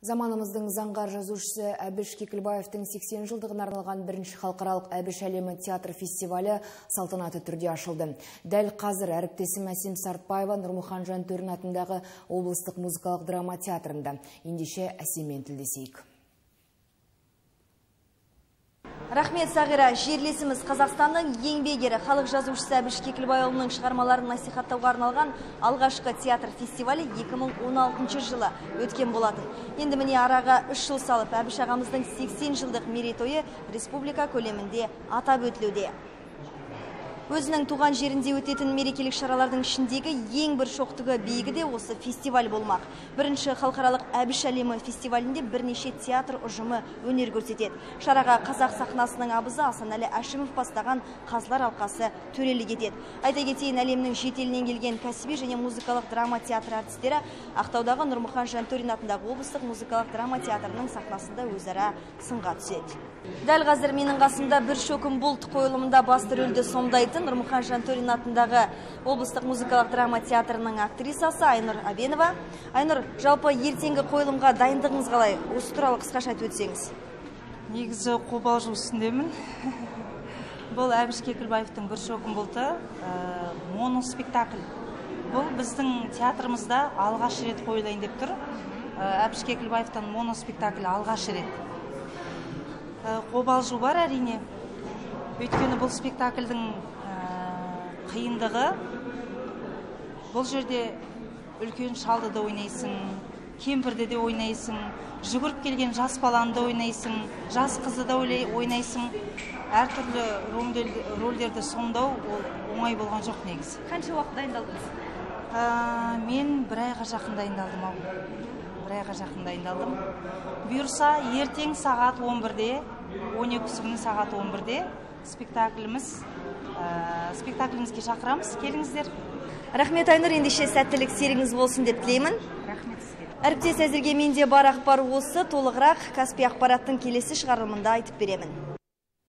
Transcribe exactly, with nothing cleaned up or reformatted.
Заманымыздың заңғар жазушысы Әбіш Кекілбаевтың сексен жылдығына арналған бірінші халықаралық Әбіш әлемі театр фестивалі салтанатты түрде ашылды. Дәл қазір әріптесім Әсем Сартбаева Нұрмұхан Жантөрин атындағы облыстық музыкалық драма театрында. Ендеше Әсеммен тілдесейік. Рахмет, Сағира. Жерлесіміз Қазақстанның еңбек ері халық жазушысы Әбіш Кекілбайұлының шығармаларын насихаттауға арналған алғашқы театр фестивалі екі мың он алтыншы жылы өткен болатын. Енді міне араға үш жыл салып, Әбіш ағамыздың сексен жылдық мерейтойы республика көлемінде атап өтілуде. Өзінің туған жерінде өтетін мерекелік шаралардың ішіндегі ең бір шоқтығы биігі де осы фестиваль болмақ. Бірінші халықаралық Әбіш әлемі фестивалінде бірнеше театр ұжымы өнер көрсетеді. Шараға қазақ сахнасының абызы Асанәлі Әшімов бастаған қазылар алқасы төрелік етеді. Айта кетейін, әлемнің шетелінен келген кәсіби және музыкалық драма театры әртістері Ақтаудағы Нұрмұхан Жантөрин атындағы облыстық музыкалық драма театрының сахнасында өзара сынға түседі. Дәл қазір менің қасымда бір шөкім бұлт қойылымында басты рөлді сомдайтын Нұрмұхан Жантөрин атындағы облыстық музыкалық драма театрының актрисасы Айнұр Абенова. Айнұр, жалпы ертеңгі қойылымға дайындығыңыз қалай? Осы туралы қысқаша айтып өтсеңіз. Негізі қобалжу үстіндемін. Бұл Әбіш Кекілбаевтың бір шөкім бұлты моноспектакль. Бұл біздің театрымызда алғаш рет қойылайын деп тұр. Әбіш Кекілбаевтан моноспектакль алғаш рет. Қобалжу бар әрине. Өйткені бұл спектакльдің қиындығы, бұл жерде үлкен шалды да ойнайсың, кемпірді де ойнайсың, жүгіріп келген жас баланы да ойнайсың, жас қызды да ойнайсың. Әртүрлі рөлдерді сомдау оңай болған жоқ негізі. Қанша уақыт дайындалдыңыз? Мен бір айға жақын дайындалдым ау. Бір айға жақын дайындалдым. Бұйырса, ертең сағат он бірде, он екісі күні сағат он бірде спектакліміз, спектаклімізге шақырамыз, келіңіздер. Рахмет, Айнұр, ендеше сәттілік серіңіз болсын деп тілеймін. Рахмет сізге. Әріптес, әзірге менде бар ақпар осы, толығырақ Каспий ақпараттың келесі шығарылымында айтып беремін.